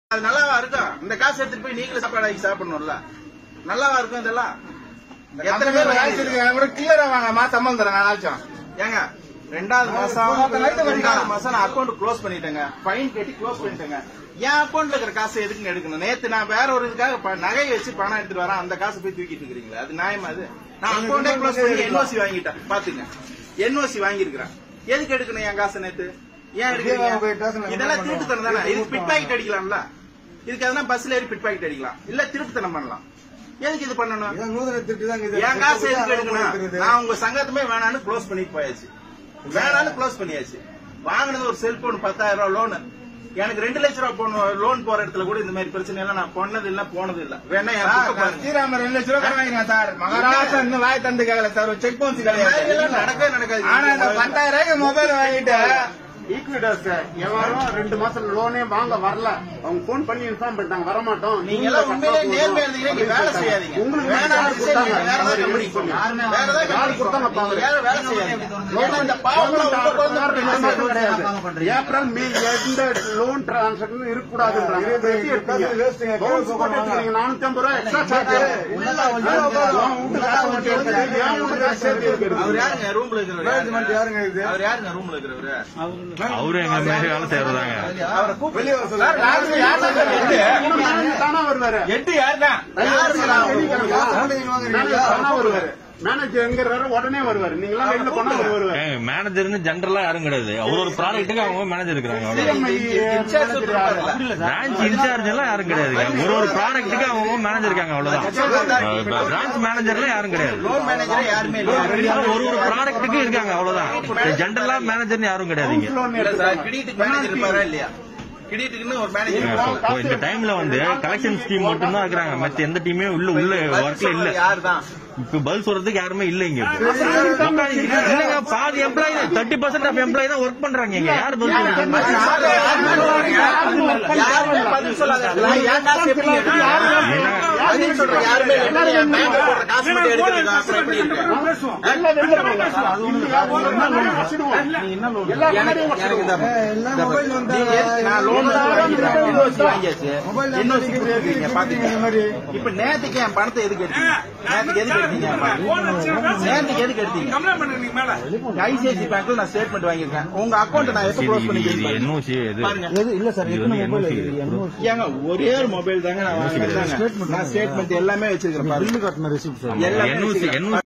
அது நல்லாவா இருக்கும்? இந்த காசு எடுத்துட்டு போய் நீங்களும் சாப்பாடு ஆக்கி சாப்பிடணும்ல. நல்லாவா இருக்கும் இதெல்லாம்? எத்தனை பேர் கிளியரா வாங்க மாசம் தரேன் நாளாச்சும். ஏங்க ரெண்டாவது மாசம் நான் அக்கௌண்ட் க்ளோஸ் பண்ணிட்டேங்க. ஃபைன் கட்டி க்ளோஸ் பண்ணிட்டேங்க. என் அக்கௌண்ட்ல இருக்கிற காசு எதுக்குன்னு எடுக்கணும்? நேத்து நான் வேற ஒரு இதுக்காக நகை வச்சு பணம் எடுத்துட்டு வரேன். அந்த காசு போய் தூக்கிட்டு இருக்கிறீங்களா? அது நியாயமா? அது நான் அக்கௌண்டே க்ளோஸ் பண்ணி என்ஓசி வாங்கிட்டேன். பாத்துங்க, என்ஓசி வாங்கிருக்கிறேன். எதுக்கு எடுக்கணும் என் காசு? நேத்து ஏன் எடுக்கிறீங்க? இதெல்லாம் திருட்டுத்தனம் தானே? இது பிட் பாக்கெட் அடிக்கலாம்ல. இதுக்கு எதனா பஸ்ல ஏறி பிட் பாக்கெட் அடிக்கலாம், இல்ல திருட்டுத்தனம் பண்ணலாம். எதுக்கு இது பண்ணணும்? என் காசு எதுக்கு எடுக்கணும்? நான் உங்க சங்கத்துமே வேணான்னு க்ளோஸ் பண்ணிட்டு போயாச்சு. வேணாலும் க்ளோஸ் பண்ணியாச்சு. வாங்கினது ஒரு செல்போன் 10,000 ரூபாய் லோனு. எனக்கு 2 லட்சம் ரூபாய் லோன் போற இடத்துல கூட இந்த மாதிரி பிரச்சனை எல்லாம் நான் பண்ணது இல்ல, போனது இல்ல. வேணா ஸ்ரீராமர் 2 லட்சம் ரூபாய் வாங்கினா சார், மகாராஷ்டிரா இன்னும் வாய் தந்து கேட்கல சார். செக் பவுன்ஸ் நடக்காது. ஆனா இந்த 10,000 ரூபாய்க்கு மொபைல் வாங்கிட்டு ஈக்விடாஸ் எவரும் 2 மாசம் லோனே வாங்க வரல. அவங்க போன் பண்ணி இன்ஃபார்ம் பண்ணிட்டாங்க, வரமாட்டோம். நீங்க எல்லாம் உண்மையிலே நேர்மையா இருந்தீங்க, வேலை செய்யாதீங்க. உங்களுக்கு வேற ஏதாவது கம்பெனி கொடுத்தாங்க, வேற ஏதாவது கம்பெனி கொடுத்தாங்க. வேற வேலை செய்யாதீங்க. ஏன்னா இந்த பாவம் கிடையாது. ஏப்ரல் மே எந்த லோன் டிரான்சாக்ஷன் இருக்க கூடாதுன்றாங்க. 450 ரூபாய் எக்ஸ்ட்ரா சார்ஜ். அவர் யாருங்க ரூம்ல இருக்கிறவர்? அவர் யாருங்க ரூம்ல இருக்கிறவரு? அவரு எங்க மாதிரி வேலை செய்யறதாங்க. அவரை கூப்பிட்டு வருவாரு. மேனேஜர் எங்க உடனே வருவாரு. நீங்க வெளில போனா வருவாரு. மேனேஜர்னு ஜென்ரலா யாரும் கிடையாது. ஒரு ப்ராடக்ட்டுக்கு அவங்க மேனேஜர் இருக்காங்க. பிரான்ச் இன்சார்ஜ் எல்லாம் யாரும் கிடையாதுங்க. ஒரு ப்ராடக்ட்டுக்கு அவங்க மேனேஜர் இருக்காங்க, அவ்வளவுதான். பிரான்ச் மேனேஜர்லாம் யாரும் கிடையாது. ஒரு ப்ராடக்ட்டுக்கு இருக்காங்க, அவ்வளவுதான். ஜென்ரலா மேனேஜர்னு யாரும் கிடையாதுங்க. இந்த டைம்ல வந்து கலெக்ஷன் ஸ்கீம் மட்டும் தான் இருக்கிறாங்க. மத்த எந்த டீமே உள்ள ஒர்க்ல இல்ல. இப்ப பதில் சொல்றதுக்கு யாருமே இல்ல. இங்க இல்லங்க, பாதி எம்ப்ளாயி 30% ஆஃப் எம்ப்ளாயி தான் ஒர்க் பண்றாங்க. இங்க யாரு பதில் இப்ப நேற்றுக்கு என் பணத்தை எதுக்கு எடுத்தீங்க? ஐசிஐசி பேங்க்ல நான் ஸ்டேட்மெண்ட் வாங்கிருக்கேன். உங்க அக்கௌண்ட் நான் எப்ப க்ளோஸ் பண்ணிக்கிறேன்? இல்ல சார், ஏங்க ஒரே ஒரு மொபைல் தாங்க நான் வாங்கிருக்கேன். நான் ஸ்டேட்மெண்ட் எல்லாமே வச்சிருக்கேன்.